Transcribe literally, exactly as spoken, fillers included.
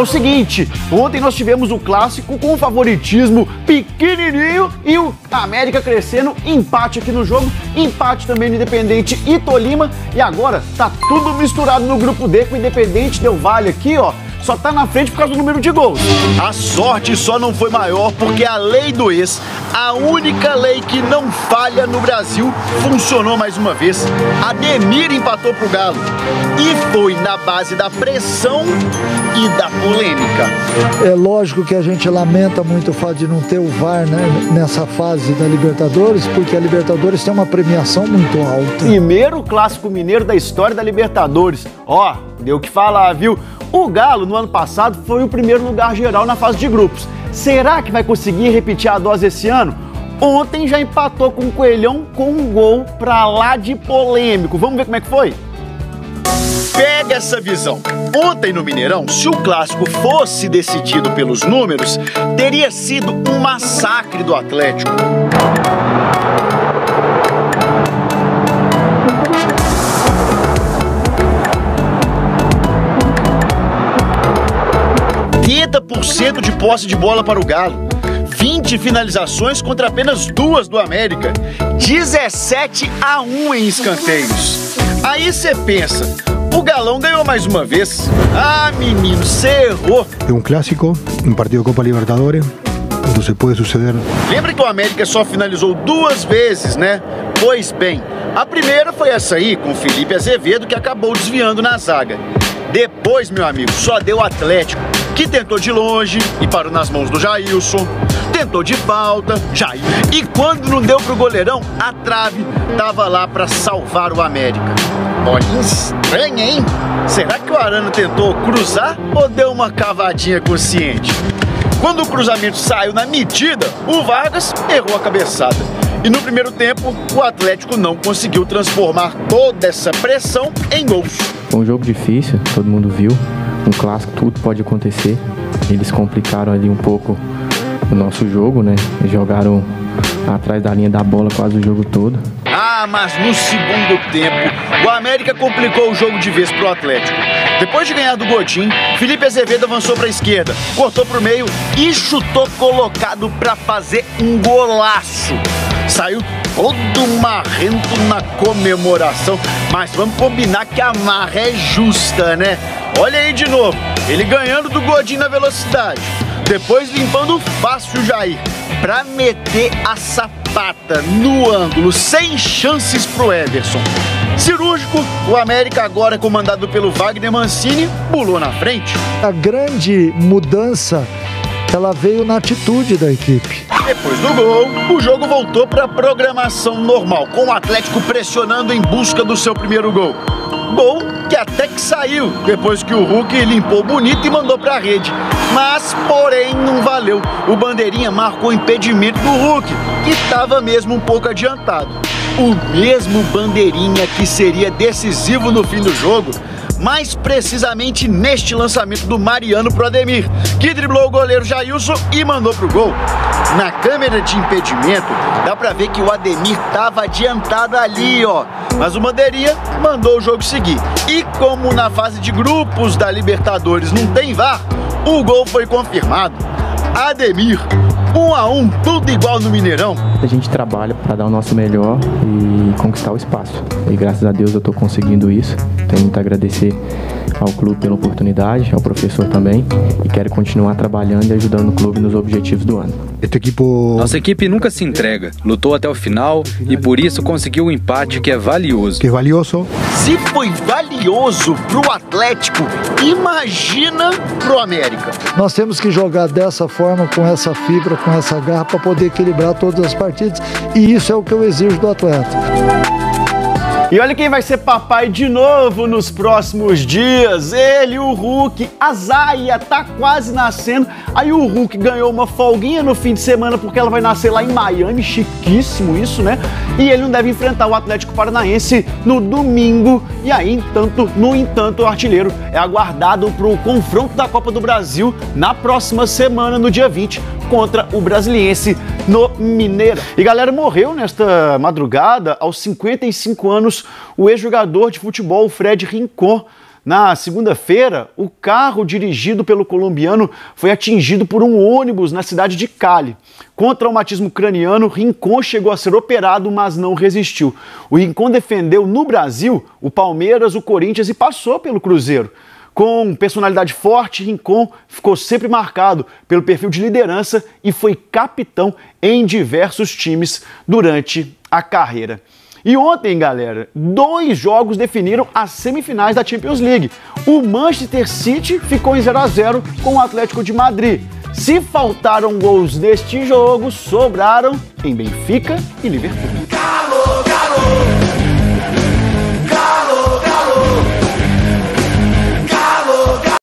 o seguinte, ontem nós tivemos o clássico com o favoritismo pequenininho e o América crescendo, empate aqui no jogo, empate também no Independente e Tolima, e agora tá tudo misturado no grupo D, com o Independente Del Valle aqui, ó, só tá na frente por causa do número de gols. A sorte só não foi maior porque a lei do ex, a única lei que não falha no Brasil, funcionou mais uma vez. Ademir empatou pro Galo e foi na base da pressão e da polêmica. É lógico que a gente lamenta muito o fato de não ter o V A R, né, nessa fase da Libertadores, porque a Libertadores tem uma premiação muito alta. Primeiro clássico mineiro da história da Libertadores. Ó, deu o que falar, viu? O Galo, no ano passado, foi o primeiro lugar geral na fase de grupos. Será que vai conseguir repetir a dose esse ano? Ontem já empatou com o Coelhão com um gol pra lá de polêmico. Vamos ver como é que foi? Pega essa visão. Ontem no Mineirão, se o clássico fosse decidido pelos números, teria sido um massacre do Atlético. oitenta por cento de posse de bola para o Galo, vinte finalizações contra apenas duas do América, dezessete a um em escanteios. Aí você pensa, o Galão ganhou mais uma vez. Ah, menino, você errou. É um clássico, um partido Copa Libertadores, então pode suceder. Lembra que o América só finalizou duas vezes, né? Pois bem, a primeira foi essa aí, com o Felipe Azevedo, que acabou desviando na zaga. Depois, meu amigo, só deu o Atlético, que tentou de longe e parou nas mãos do Jailson. Tentou de falta, Jair. E quando não deu pro goleirão, a trave tava lá pra salvar o América. Bolinha estranha, hein? Será que o Arana tentou cruzar ou deu uma cavadinha consciente? Quando o cruzamento saiu na medida, o Vargas errou a cabeçada. E no primeiro tempo, o Atlético não conseguiu transformar toda essa pressão em gols. Foi um jogo difícil, todo mundo viu. Um clássico, tudo pode acontecer. Eles complicaram ali um pouco o nosso jogo, né? Eles jogaram atrás da linha da bola quase o jogo todo. Ah, mas no segundo tempo, o América complicou o jogo de vez pro Atlético. Depois de ganhar do Godinho, Felipe Azevedo avançou para a esquerda, cortou pro meio e chutou colocado para fazer um golaço. Saiu todo marrento na comemoração, mas vamos combinar que a marra é justa, né? Olha aí de novo, ele ganhando do Godinho na velocidade, depois limpando fácil o Jair, pra meter a sapata no ângulo, sem chances pro Everson. Cirúrgico, o América, agora comandado pelo Wagner Mancini, pulou na frente. A grande mudança, ela veio na atitude da equipe. Depois do gol, o jogo voltou para a programação normal, com o Atlético pressionando em busca do seu primeiro gol. Gol que até que saiu, depois que o Hulk limpou bonito e mandou para a rede. Mas, porém, não valeu. O Bandeirinha marcou impedimento do Hulk, que estava mesmo um pouco adiantado. O mesmo Bandeirinha que seria decisivo no fim do jogo, mais precisamente neste lançamento do Mariano pro Ademir, que driblou o goleiro Jailson e mandou pro gol. Na câmera de impedimento, dá pra ver que o Ademir tava adiantado ali, ó. Mas o Bandeirinha mandou o jogo seguir. E como na fase de grupos da Libertadores não tem V A R, o gol foi confirmado. Ademir, um a um, tudo igual no Mineirão. A gente trabalha para dar o nosso melhor e conquistar o espaço. E graças a Deus eu estou conseguindo isso. Tenho muito a agradecer ao clube pela oportunidade, ao professor também. E quero continuar trabalhando e ajudando o clube nos objetivos do ano. Este equipo... Nossa equipe nunca se entrega. Lutou até o final e por isso conseguiu um empate que é valioso. Que é valioso. Se foi valioso pro Atlético, imagina pro América. Nós temos que jogar dessa forma, com essa fibra, com essa garra, para poder equilibrar todas as partidas. E isso é o que eu exijo do atleta. E olha quem vai ser papai de novo nos próximos dias. Ele, o Hulk. A Zaya tá quase nascendo. Aí o Hulk ganhou uma folguinha no fim de semana porque ela vai nascer lá em Miami. Chiquíssimo isso, né? E ele não deve enfrentar o Atlético Paranaense no domingo. E aí, entanto, no entanto, o artilheiro é aguardado para o confronto da Copa do Brasil na próxima semana, no dia vinte, contra o Brasiliense no Mineirão. E galera, morreu nesta madrugada, aos cinquenta e cinco anos, o ex-jogador de futebol Fred Rincon. Na segunda-feira, o carro dirigido pelo colombiano foi atingido por um ônibus na cidade de Cali. Com traumatismo craniano, Rincon chegou a ser operado, mas não resistiu. O Rincon defendeu no Brasil o Palmeiras, o Corinthians e passou pelo Cruzeiro. Com personalidade forte, Rincon ficou sempre marcado pelo perfil de liderança e foi capitão em diversos times durante a carreira. E ontem, galera, dois jogos definiram as semifinais da Champions League. O Manchester City ficou em zero a zero com o Atlético de Madrid. Se faltaram gols neste jogo, sobraram em Benfica e Liverpool. Galo, galo.